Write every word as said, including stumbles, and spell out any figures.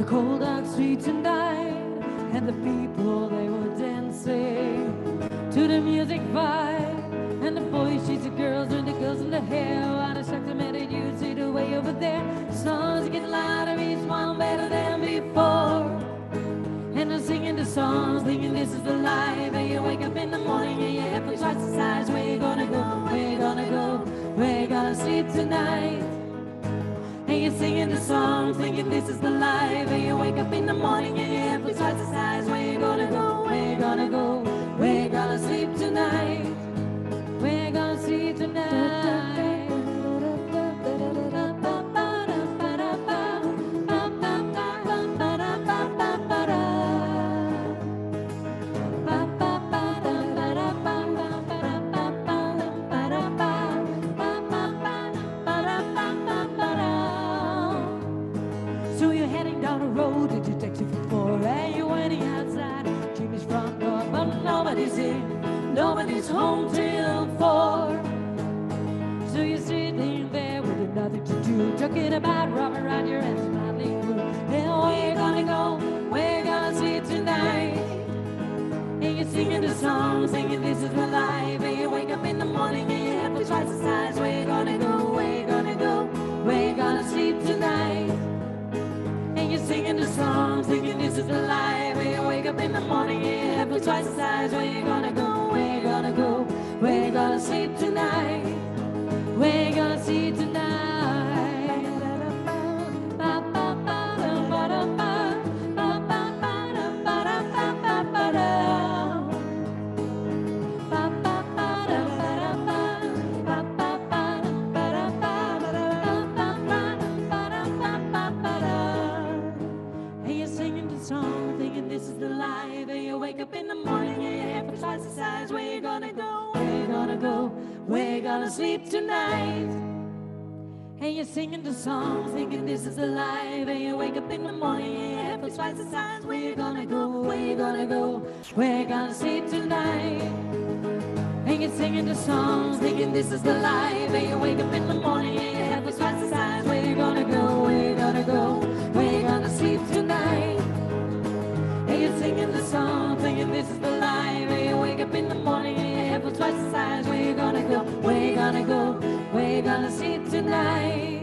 cold dark street tonight, and the people they were dancing to the music vibe, and the boys chase the girls and the girls in the hair. What a shock to me that you see the way over there. Songs get louder, each one better than before. And I'm singing the songs, thinking this is the life. And you wake up in the morning and your head feels twice the size. Where you gonna go? Where you gonna go? Where you gonna sleep tonight? And you're singing the songs, thinking this is the life. And you wake up in the morning and your head feels twice the size. Where you gonna go? Where you gonna go? Where you gonna sleep tonight? Where you gonna sleep tonight? So you're heading down the road that you taxi for four, and you're waiting outside Jimmy's front door, but nobody's in, nobody's home till four. So you're sitting there with nothing to do, talking about rubbing around your hands, smiling blue. And where you gonna go? Where you gonna sleep tonight? And you're singing the song, singing this is my life. And you wake up in the morning and your head feels twice the size. Where you gonna go? Where you gonna go? Where you gonna sleep tonight? And you're singing the song, thinking this is the life. When you wake up in the morning and your head feels twice the size. Where you gonna go? Where you gonna go? Where you gonna sleep tonight? Where you gonna sleep tonight? Song, thinking this is the life. And you wake up in the morning and your hair feels twice the size. Where you gonna go? Where you gonna go? Where you gonna sleep tonight? And you're singing the song, thinking this is the life. And you wake up in the morning and your hair feels twice the size. Where you gonna go? Where you gonna go? Where you gonna sleep tonight? And you're singing the songs, thinking this is the life. And you wake up in the morning and your hair feels twice the size. Where you gonna go? Where you gonna go? Where you gonna sleep tonight? And you're singing the song, thinking this is the life. And you wake up in the morning and your head feels twice the size. Where you gonna go? Where you gonna go? Where you gonna sleep tonight?